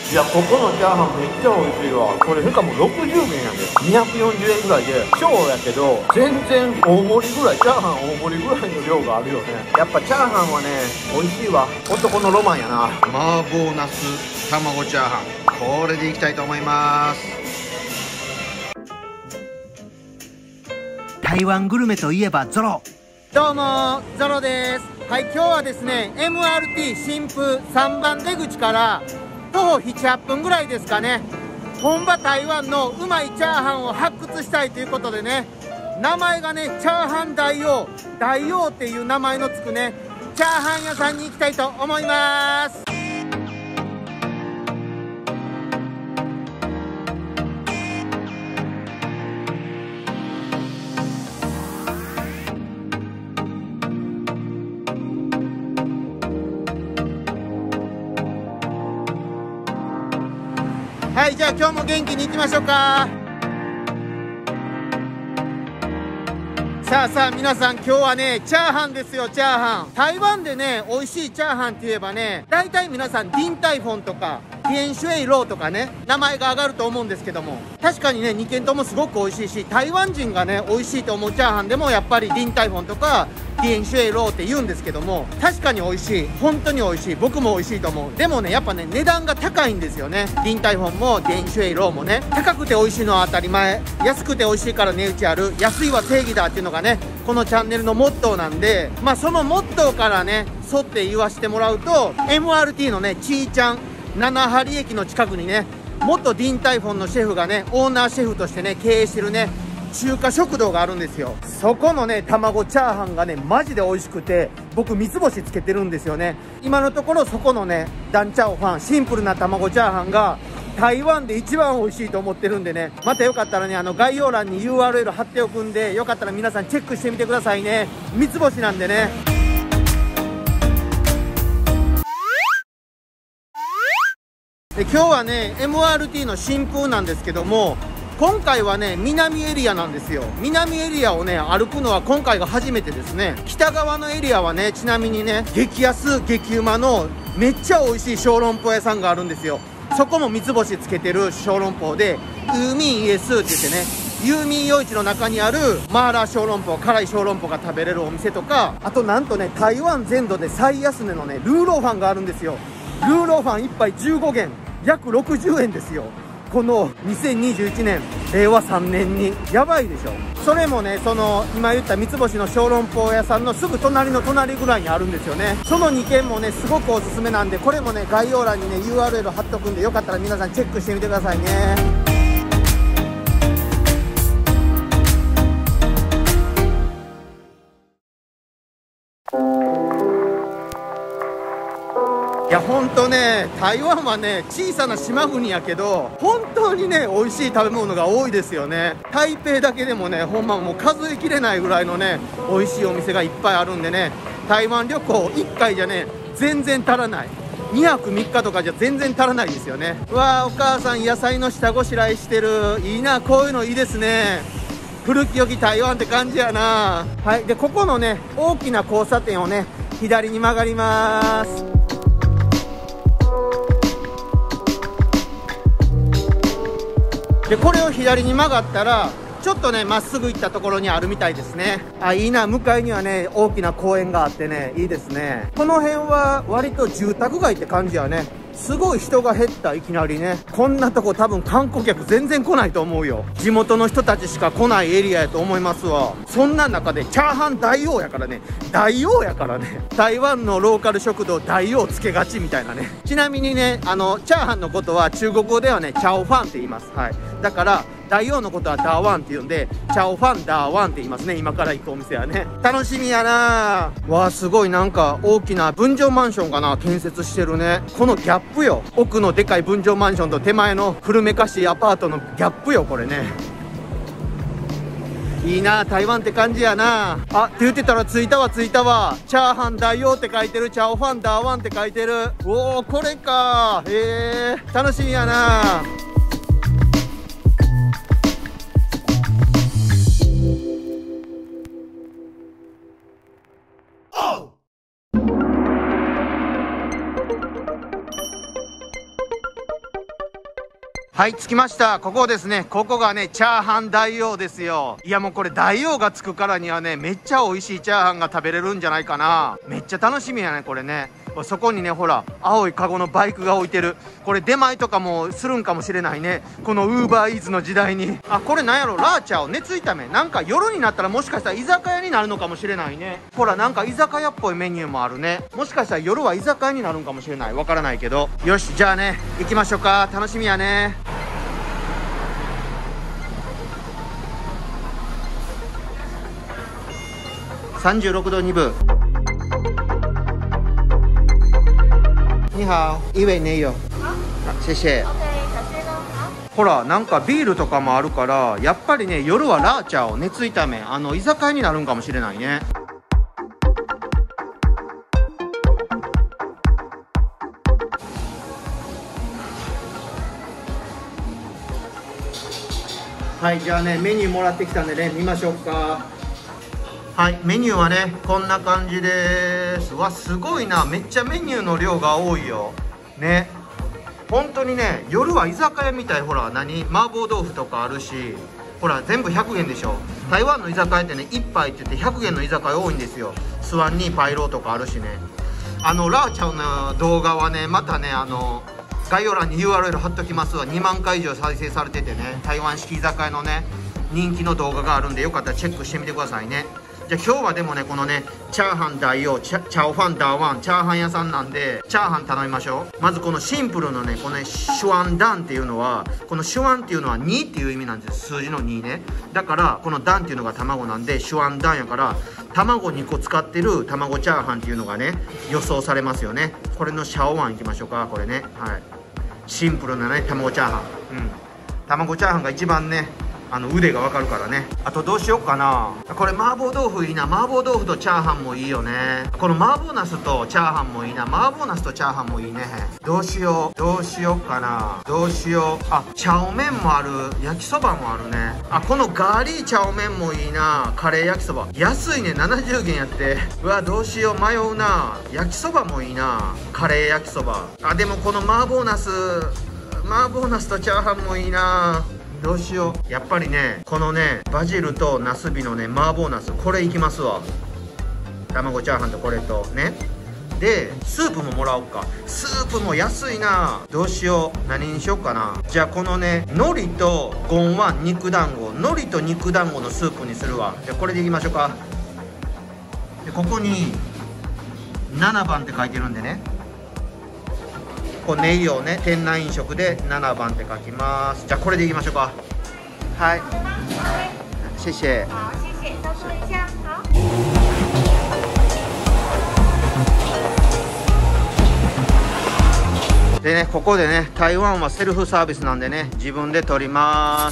いや、ここのチャーハンめっちゃ美味しいわ。これしかも60円やで、240円ぐらいで小やけど全然大盛りぐらい、チャーハン大盛りぐらいの量があるよね。やっぱチャーハンはね美味しいわ。男のロマンやな。 麻婆ナス卵チャーハン、これでいきたいと思います。 台湾グルメといえばゾロ。 どうもゾロです。はい、今日はですね MRT 新風3番出口から徒歩7、8分ぐらいですかね、本場台湾のうまいチャーハンを発掘したいということでね、名前がねチャーハン大王、大王っていう名前のつくねチャーハン屋さんに行きたいと思います。はい、じゃあ今日も元気に行きましょうか。さあ皆さん、今日はねチャーハンですよ。チャーハン、台湾でね美味しいチャーハンって言えばね、大体皆さんディンタイフォンとかティエンシュエイローとかね名前が上がると思うんですけども、確かにね2軒ともすごく美味しいし、台湾人がね美味しいと思うチャーハンでもやっぱりディンタイフォンとかティエンシュエイローって言うんですけども、確かに美味しい、本当に美味しい、僕も美味しいと思う。でもねやっぱね値段が高いんですよね。ディンタイフォンもティエンシュエイローもね、高くて美味しいのは当たり前、安くて美味しいから値打ちある、安いは正義だっていうのがねこのチャンネルのモットーなんで、まあそのモットーからね沿って言わせてもらうと、 MRT のねちーちゃん七張駅の近くにね、元ディンタイフォンのシェフがねオーナーシェフとしてね経営してるね中華食堂があるんですよ。そこのね卵チャーハンがねマジで美味しくて、僕三つ星つけてるんですよね。今のところそこのねダンチャオファン、シンプルな卵チャーハンが台湾で一番美味しいと思ってるんでね、またよかったらね概要欄に URL 貼っておくんで、よかったら皆さんチェックしてみてくださいね。三つ星なんでね。で今日はね MRT の新風なんですけども、今回はね南エリアなんですよ。南エリアをね歩くのは今回が初めてですね。北側のエリアはねちなみにね激安激うまのめっちゃ美味しい小籠包屋さんがあるんですよ。そこも三つ星つけてる小籠包で、ウーミンイエスって言ってね、ユーミン夜市の中にある麻辣小籠包、辛い小籠包が食べれるお店とか、あとなんとね台湾全土で最安値のねルーローファンがあるんですよ。ルーローファン1杯15元、約60円ですよ。この2021年令和3年にやばいでしょ。それもねその今言った三つ星の小籠包屋さんのすぐ隣の隣ぐらいにあるんですよね。その2軒もねすごくおすすめなんで、これもね概要欄にね URL 貼っとくんで、よかったら皆さんチェックしてみてくださいね。いやほんとね台湾はね小さな島国やけど、本当にね美味しい食べ物が多いですよね。台北だけでもねほんまもう数えきれないぐらいのね美味しいお店がいっぱいあるんでね、台湾旅行1回じゃね全然足らない、2泊3日とかじゃ全然足らないですよね。うわー、お母さん野菜の下ごしらえしてる、いいな、こういうのいいですね。古き良き台湾って感じやな。はい、でここのね大きな交差点をね左に曲がります。でこれを左に曲がったらちょっとねまっすぐ行ったところにあるみたいですね。あ、いいな、向かいにはね大きな公園があってねいいですね。この辺は割と住宅街って感じやね。すごい人が減った、いきなりね。こんなとこ多分観光客全然来ないと思うよ。地元の人たちしか来ないエリアやと思いますわ。そんな中でチャーハン大王やからね、大王やからね、台湾のローカル食堂大王つけがちみたいなね。ちなみにねチャーハンのことは中国語ではねチャオファンって言います。はい、だから大王のことはダーワンって言うんで、チャオファンダーワンって言いますね。今から行くお店はね。楽しみやな。わあ、すごい、なんか大きな分譲マンションかな建設してるね。このギャップよ、奥のでかい分譲マンションと手前の古めかしいアパートのギャップよこれね。いいな、台湾って感じやな。あって言ってたら着いたわ着いたわ。チャーハン大王って書いてる、チャオファンダーワンって書いてる。おお、これか。へえ、楽しみやな。 はい、着きました。ここですね。ここがね、チャーハン大王ですよ。いやもうこれ大王がつくからにはね、めっちゃ美味しいチャーハンが食べれるんじゃないかな。めっちゃ楽しみやね、これね。そこにね、ほら青いカゴのバイクが置いてる。これ出前とかもするんかもしれないね、このウーバーイーツの時代に。あ、これなんやろ、ラーチャオ熱炒め。なんか夜になったらもしかしたら居酒屋になるのかもしれないね。ほらなんか居酒屋っぽいメニューもあるね。もしかしたら夜は居酒屋になるんかもしれない、わからないけど。よし、じゃあね行きましょうか。楽しみやね。36度2分。你好，一位没有。あ、谢谢。ほらなんかビールとかもあるから、やっぱりね夜はラーチャオ熱炒め、居酒屋になるんかもしれないね。はい、じゃあねメニューもらってきたんでね見ましょうか。はい、メニューはねこんな感じです。わ、すごいな、めっちゃメニューの量が多いよね。本当にね夜は居酒屋みたい。ほら麻婆豆腐とかあるし、ほら全部100元でしょ。台湾の居酒屋ってね1杯って言って100元の居酒屋多いんですよ。スワンにパイローとかあるしね。ラーチャオの動画はねまたね概要欄に URL 貼っときますわ。2万回以上再生されててね、台湾式居酒屋のね人気の動画があるんで、よかったらチェックしてみてくださいね。じゃあ今日はでもねこのねチャーハン大王チャオファンダーワンチャーハン屋さんなんで、チャーハン頼みましょう。まずこのシンプルのねこのねシュワンダンっていうのは、このシュワンっていうのは2っていう意味なんです。数字の2ね。だからこのダンっていうのが卵なんでシュワンダンやから、卵2個使ってる卵チャーハンっていうのがね予想されますよね。これのシャオワンいきましょうか。これね、はい、シンプルなね卵チャーハン。卵チャーハンが一番ね腕がわかるからね。あとどうしようかな。これ麻婆豆腐いいな。麻婆豆腐とチャーハンもいいよね。この麻婆ナスとチャーハンもいいな。麻婆ナスとチャーハンもいいね。どうしようかな。どうしよう。あ、チャオメンもある。焼きそばもあるね。あ、このガーリーチャオメンもいいな。カレー焼きそば安いね、70元やって。うわ、どうしよう、迷うな。焼きそばもいいな。カレー焼きそば。あ、でもこの麻婆ナスとチャーハンもいいな。どうしよう。やっぱりねこのねバジルとナスビのね麻婆ナス、これいきますわ。卵チャーハンとこれとね。でスープももらおうか。スープも安いな。どうしよう、何にしようかな。じゃあこのね海苔とゴンワン肉団子、海苔と肉団子のスープにするわ。じゃあこれでいきましょうか。でここに7番って書いてるんでね、こうネギをね店内飲食で7番って書きます。じゃあこれでいきましょうか。はい、谢谢。 好，谢谢，稍等一下。好。 でねここでね台湾はセルフサービスなんでね自分で取ります。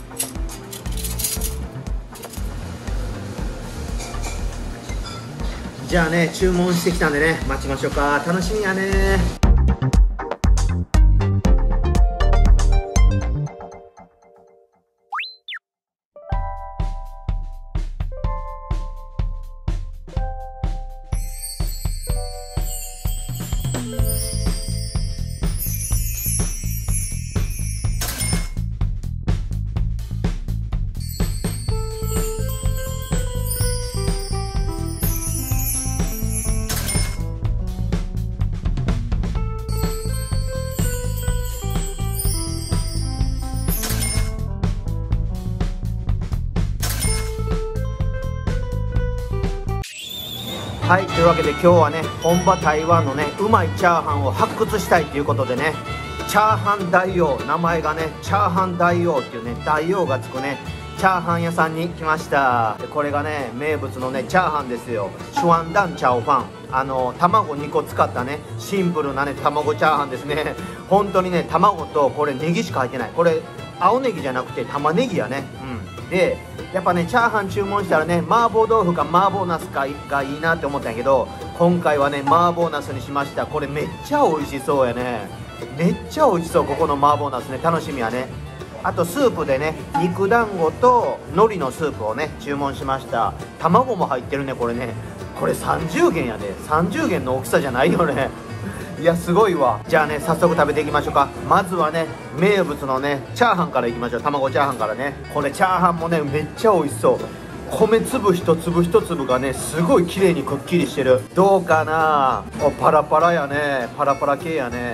じゃあね注文してきたんでね待ちましょうか。楽しみやね。はい、というわけで今日はね本場台湾のねうまいチャーハンを発掘したいということでね、チャーハン大王、名前がねチャーハン大王っていうね大王がつくねチャーハン屋さんに来ました。でこれがね名物のねチャーハンですよ。シュワンダンチャオファン、卵2個使ったねシンプルなね卵チャーハンですね。本当にね卵とこれネギしか入ってない。これ青ネギじゃなくて玉ねぎやね。でやっぱねチャーハン注文したらね麻婆豆腐か麻婆ナスかがいいなって思ったんやけど、今回はね麻婆ナスにしました。これめっちゃ美味しそうやね。めっちゃ美味しそう。ここの麻婆ナスね楽しみやね。あとスープでね肉団子と海苔のスープをね注文しました。卵も入ってるね。これねこれ30元やで。30元の大きさじゃないよね。 いやすごいわ。じゃあね早速食べていきましょうか。まずはね名物のねチャーハンからいきましょう。卵チャーハンからね。これチャーハンもねめっちゃ美味しそう。米粒一粒一粒がねすごい綺麗にくっきりしてる。どうかな。おパラパラやね。パラパラ系やね。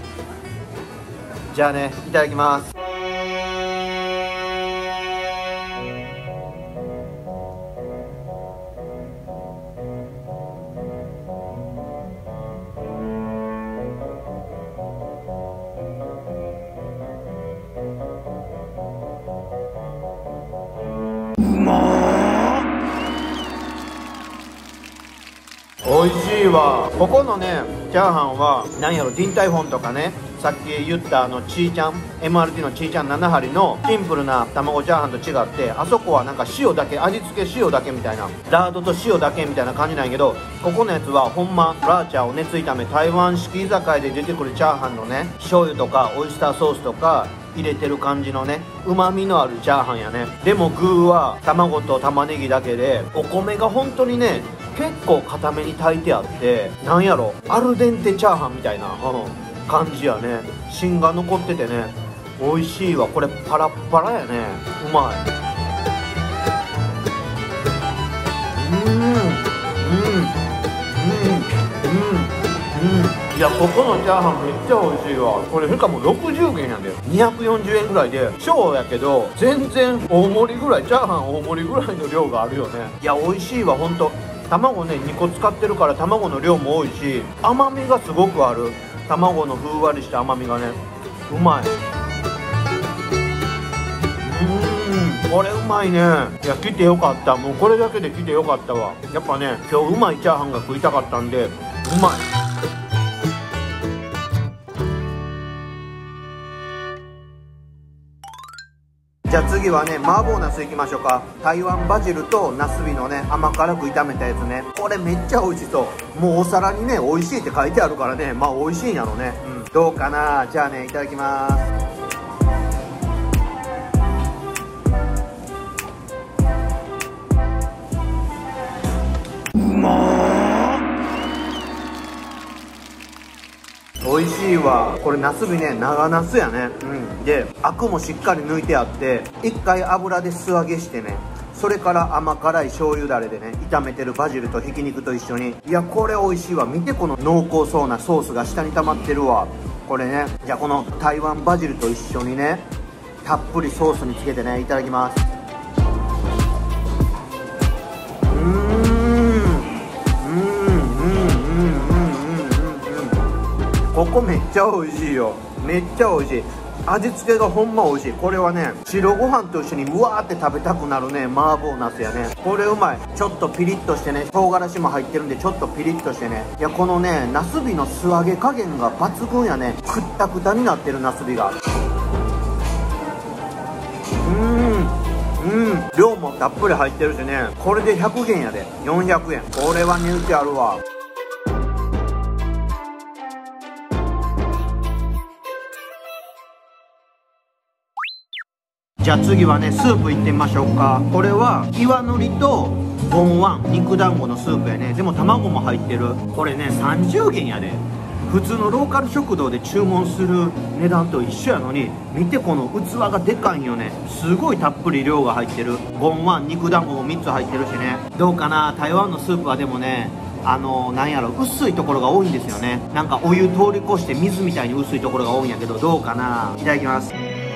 じゃあねいただきます。美味しいわ。ここのねチャーハンはなんやろディンタイフォンとかね、さっき言ったちーちゃん MRT のちーちゃん7針のシンプルな卵チャーハンと違って、あそこはなんか塩だけ、味付け塩だけみたいな、ラードと塩だけみたいな感じなんやけど、ここのやつはほんまラーチャーを熱炒め台湾式居酒屋で出てくるチャーハンのね醤油とかオイスターソースとか入れてる感じのねうまみのあるチャーハンやね。でも具は卵と玉ねぎだけで、お米が本当にね結構固めに炊いてあって、なんやろアルデンテチャーハンみたいな、感じやね。芯が残っててね美味しいわ。これパラッパラやね。うまい。いやここのチャーハンめっちゃ美味しいわ。これしかも60元やで、240円ぐらいで小やけど全然大盛りぐらい、チャーハン大盛りぐらいの量があるよね。いや美味しいわほんと。卵ね2個使ってるから卵の量も多いし、甘みがすごくある。卵のふんわりした甘みがねうまい。これうまいね。いや来てよかった。もうこれだけで来てよかったわ。やっぱね今日うまいチャーハンが食いたかったんでうまい。じゃあ次はね麻婆ナスいきましょうか。台湾バジルとナスビのね甘辛く炒めたやつね。これめっちゃ美味しそう。もうお皿にね美味しいって書いてあるからね、まあ美味しいんやろね。どうかな。じゃあねいただきます。美味しいわ。これナスビね長ナスやね。でアクもしっかり抜いてあって、一回油で素揚げしてね、それから甘辛い醤油だれでね炒めてるバジルとひき肉と一緒に。いやこれ美味しいわ。見てこの濃厚そうなソースが下に溜まってるわ。これねじゃあこの台湾バジルと一緒にねたっぷりソースにつけてねいただきます。ここめっちゃ美味しいよ。めっちゃ美味しい。味付けがほんま美味しい。これはね白ご飯と一緒にうわーって食べたくなるね麻婆ナスやね。これうまい。ちょっとピリッとしてね、唐辛子も入ってるんでちょっとピリッとしてね。いやこのねナスビの素揚げ加減が抜群やね。くったくたになってるナスビが。量もたっぷり入ってるしね。これで100元やで。400円。これは値打ちあるわ。じゃあ次はねスープいってみましょうか。これは岩のりとボンワン肉団子のスープやね。でも卵も入ってる。これね30元やで。普通のローカル食堂で注文する値段と一緒やのに、見てこの器がでかいんよね。すごいたっぷり量が入ってる。ボンワン肉団子も3つ入ってるしね。どうかな。台湾のスープはでもねなんやろ薄いところが多いんですよね。なんかお湯通り越して水みたいに薄いところが多いんやけど、どうかな。いただきます。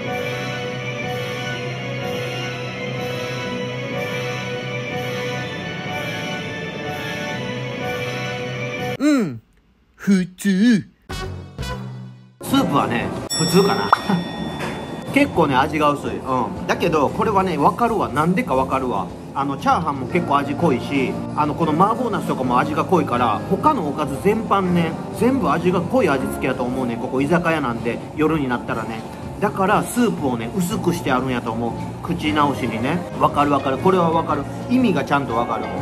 普通。スープはね普通かな結構ね味が薄い。だけどこれはね分かるわ。なんでか分かるわ。チャーハンも結構味濃いし、この麻婆ナスとかも味が濃いから、他のおかず全般ね全部味が濃い味付けやと思うね。ここ居酒屋なんで夜になったらね。だからスープをね薄くしてあるんやと思う。口直しにね。分かる分かる。これは分かる。意味がちゃんと分かる。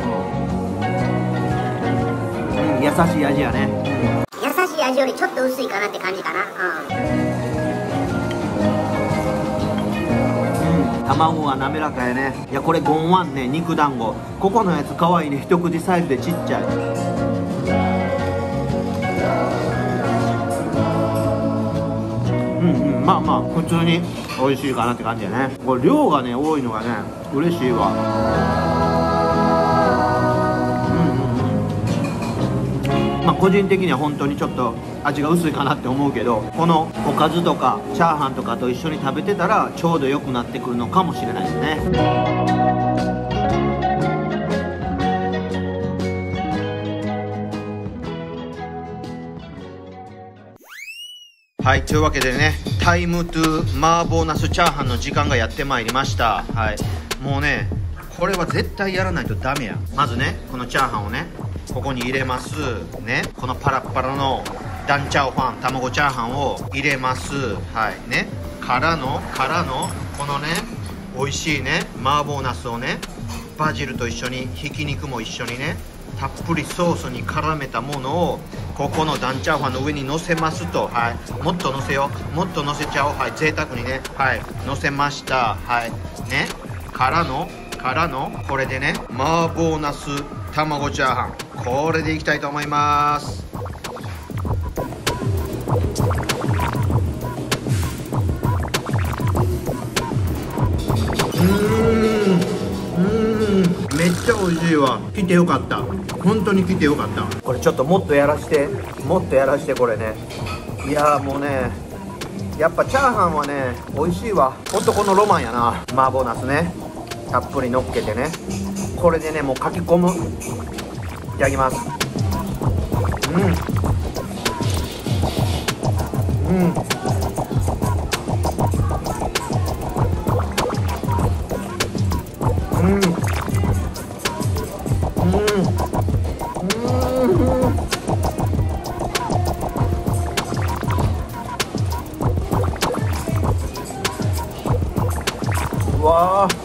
優しい味やね。 優しい味よりちょっと薄いかなって感じかな。 卵が滑らかやね。いやこれゴンワンね肉団子。ここのやつかわいいね。一口サイズでちっちゃい。 まあまあ普通に美味しいかなって感じやね。これ量がね多いのがね嬉しいわ。まあ個人的には本当にちょっと味が薄いかなって思うけど、このおかずとかチャーハンとかと一緒に食べてたらちょうど良くなってくるのかもしれないですね。はい、というわけでね、タイムトゥ麻婆ナスチャーハンの時間がやってまいりました。はい、もうねこれは絶対やらないとダメや。まずねこのチャーハンをねここに入れますね。このパラッパラのダンチャオファン卵チャーハンを入れます。はいね、からのこのね美味しいね麻婆ナスをねバジルと一緒にひき肉も一緒にねたっぷりソースに絡めたものをここのダンチャオファンの上に乗せますと、はい、もっと乗せよう、もっと乗せちゃおう。はい、贅沢にね、はい、乗せました。はいね、からのこれでね麻婆ナス卵チャーハン、これでいきたいと思います。めっちゃ美味しいわ。来てよかった、本当に来てよかった。これちょっともっとやらしてこれね。いやーもうねやっぱチャーハンはね美味しいわ。男のロマンやな。麻婆ナスねたっぷり乗っけてね、これでねもうかき込む。いただきます。うわー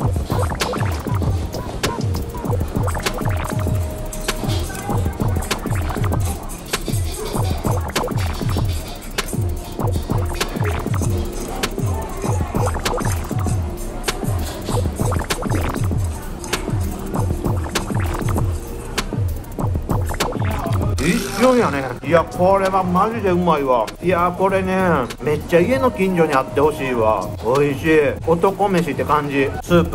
一緒やね。いやこれはマジでうまいわ。いやこれねめっちゃ家の近所にあってほしいわ。美味しい男飯って感じ。スープ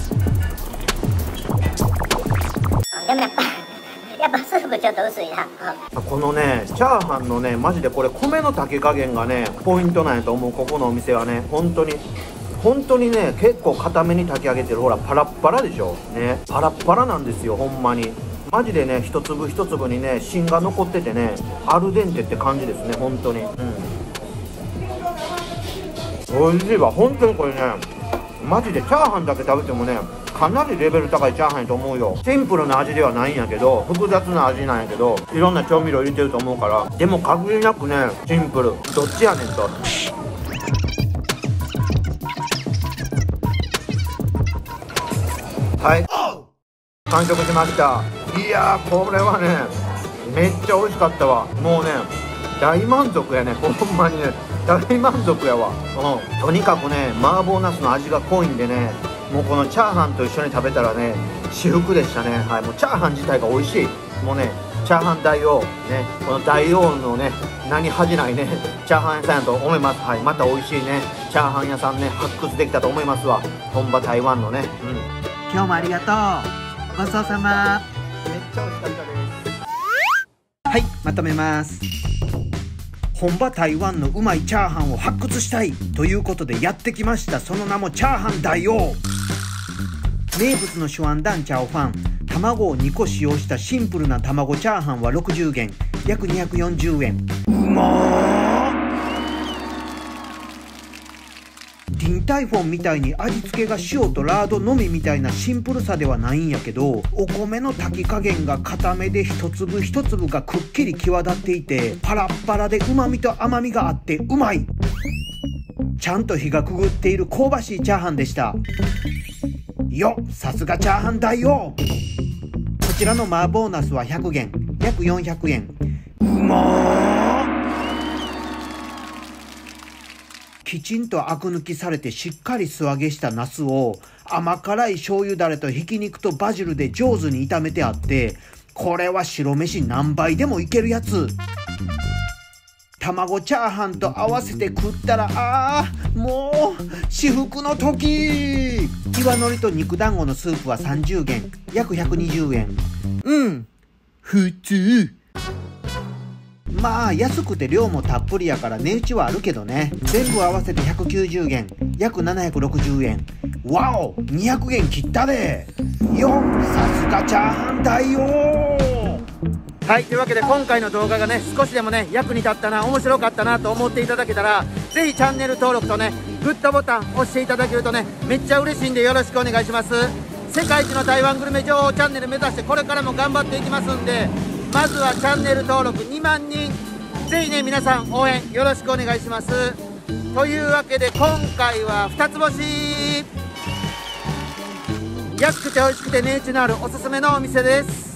でもやっぱスープちょっと薄いな。 このねチャーハンのねマジでこれ米の炊き加減がねポイントなんやと思う。ここのお店はね本当にね結構固めに炊き上げてる。ほらパラッパラでしょね、パラッパラなんですよほんまに。マジでね一粒一粒にね芯が残っててねアルデンテって感じですね本当に。美味しいわ本当に。これねマジでチャーハンだけ食べてもねかなりレベル高いチャーハンやと思うよ。シンプルな味ではないんやけど複雑な味なんやけどいろんな調味料入れてると思うから。でも限りなくねシンプル。どっちやねんと。はい完食しました。いやーこれはねめっちゃ美味しかったわ。もうね大満足やねほんまにね大満足やわ。とにかくね麻婆ナスの味が濃いんでねもうこのチャーハンと一緒に食べたらね至福でしたね。はい、もうチャーハン自体が美味しい。もうねチャーハン大王ねこの大王のね名に恥じないねチャーハン屋さんやと思います。はい、また美味しいねチャーハン屋さんね発掘できたと思いますわ。本場台湾のね。 今日もありがとう。ごちそうさま。 めっちゃ美味しかったです。 はい、まとめます。本場台湾のうまいチャーハンを発掘したいということでやってきました。その名もチャーハン大王。名物のシュワンダンチャオファン、卵を2個使用したシンプルな卵チャーハンは60元、約240円。うまー。ディンタイフォンみたいに味付けが塩とラードのみみたいなシンプルさではないんやけど、お米の炊き加減が固めで一粒一粒がくっきり際立っていてパラッパラで旨味と甘みがあってうまい。ちゃんと火がくぐっている香ばしいチャーハンでした。よっ、さすがチャーハン大王。こちらの麻婆ナスは100元、約400円。うまー。きちんとアク抜きされてしっかり素揚げしたナスを甘辛い醤油だれとひき肉とバジルで上手に炒めてあって、これは白飯何杯でもいけるやつ。 卵チャーハンと合わせて食ったらもう至福の時。岩のりと肉団子のスープは30元、約120円。普通。まあ安くて量もたっぷりやから値打ちはあるけどね。全部合わせて190元、約760円。わお、200元切ったでよ。さすがチャーハン大王。 はい、というわけで今回の動画がね、少しでもね、役に立ったな、面白かったなと思っていただけたら、ぜひチャンネル登録とね、グッドボタン押していただけるとね、めっちゃ嬉しいんでよろしくお願いします。世界一の台湾グルメ情報チャンネル目指してこれからも頑張っていきますんで、まずはチャンネル登録2万人、ぜひね、皆さん応援よろしくお願いします。というわけで今回は2つ星。安くて美味しくて値打ちのあるおすすめのお店です。